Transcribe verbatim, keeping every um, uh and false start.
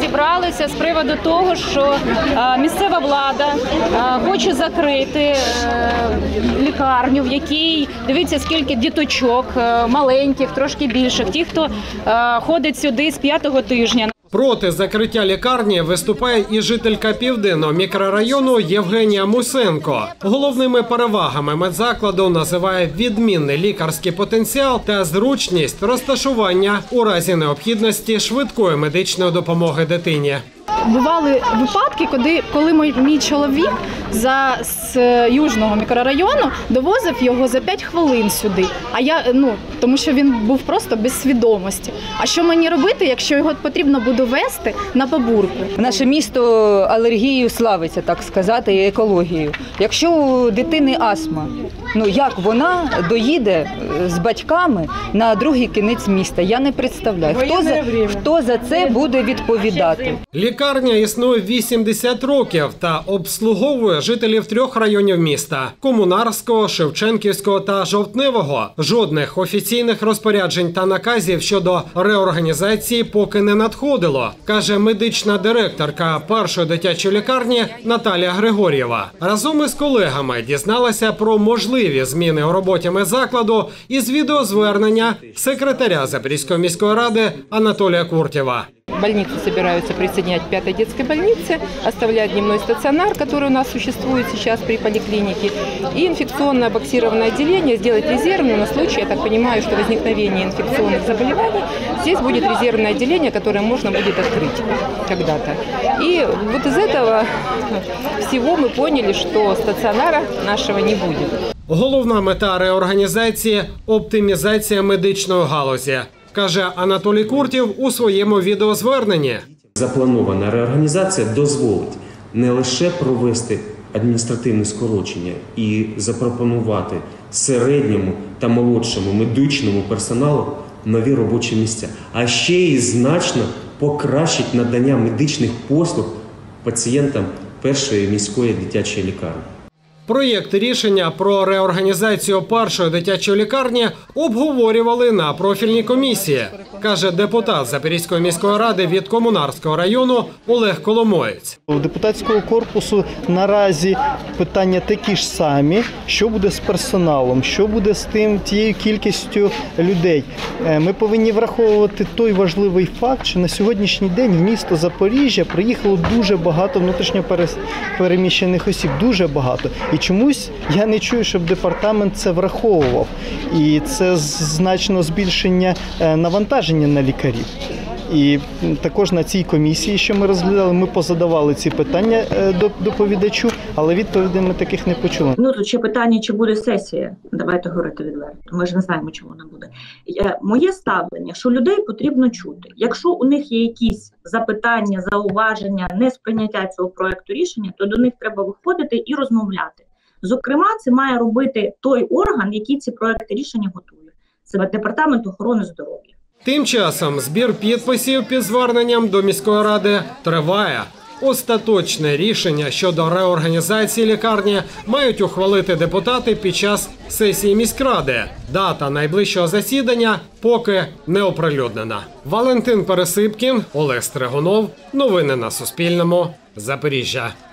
зібралися з приводу того, що місцева влада хоче закрити лікарню, в якій, дивіться, скільки діточок, маленьких, трошки більших, ті, хто ходить сюди з п'ятого тижня. Проти закриття лікарні виступає і жителька Південного мікрорайону Євгенія Мусенко. Головними перевагами медзакладу називає відмінний лікарський потенціал та зручність розташування у разі необхідності швидкої медичної допомоги дитині. Бували випадки, коли, коли мій, мій чоловік за, з Южного мікрорайону довозив його за п'ять хвилин сюди. А я, ну, тому що він був просто без свідомості. А що мені робити, якщо його потрібно буде везти на побурку? Наше місто алергією славиться, так сказати, і екологією. Якщо у дитини астма, ну як вона доїде з батьками на другий кінець міста? Я не представляю, хто за, хто за це буде відповідати. Лікарня існує вісімдесят років та обслуговує жителів трьох районів міста – Комунарського, Шевченківського та Жовтневого. Жодних офіційних розпоряджень та наказів щодо реорганізації поки не надходило, каже медична директорка першої дитячої лікарні Наталія Григор'єва. Разом із колегами дізналася про можливі зміни у роботі медзакладу із відеозвернення секретаря Запорізької міської ради Анатолія Куртєва. Больницы собираются присоединять к пятой детской больнице, оставлять дневной стационар, который у нас существует сейчас при поликлинике, и инфекционное боксированное отделение сделать резервным на случай, я так понимаю, что возникновение инфекционных заболеваний. Здесь будет резервное отделение, которое можно будет открыть когда-то. И вот из этого всего мы поняли, что стационара нашего не будет. Головна мета реорганізації – оптимізація медичної галузі, каже Анатолій Куртєв у своєму відеозверненні. Запланована реорганізація дозволить не лише провести адміністративне скорочення і запропонувати середньому та молодшому медичному персоналу нові робочі місця, а ще й значно покращить надання медичних послуг пацієнтам першої міської дитячої лікарні. Проєкт рішення про реорганізацію першої дитячої лікарні обговорювали на профільній комісії, каже депутат Запорізької міської ради від Комунарського району Олег Коломоєць. У депутатського корпусу наразі питання такі ж самі, що буде з персоналом, що буде з тим тією кількістю людей. Ми повинні враховувати той важливий факт, що на сьогоднішній день в місто Запоріжжя приїхало дуже багато внутрішньо переміщених осіб, дуже багато. І чомусь я не чую, щоб департамент це враховував. І це значно збільшення навантаження на лікарів. І також на цій комісії, що ми розглядали, ми позадавали ці питання доповідачу, але відповідей ми таких не почули. Ну, тут ще питання, чи буде сесія, давайте говорити відверто, ми ж не знаємо, чому вона буде. Моє ставлення, що людей потрібно чути. Якщо у них є якісь запитання, зауваження, несприйняття цього проекту рішення, то до них треба виходити і розмовляти. Зокрема, це має робити той орган, який ці проекти рішення готує. Це Департамент охорони здоров'я. Тим часом збір підписів під зверненням до міської ради триває. Остаточне рішення щодо реорганізації лікарні мають ухвалити депутати під час сесії міськради. Дата найближчого засідання поки не оприлюднена. Валентин Пересипкін, Олег Стригунов. Новини на Суспільному. Запоріжжя.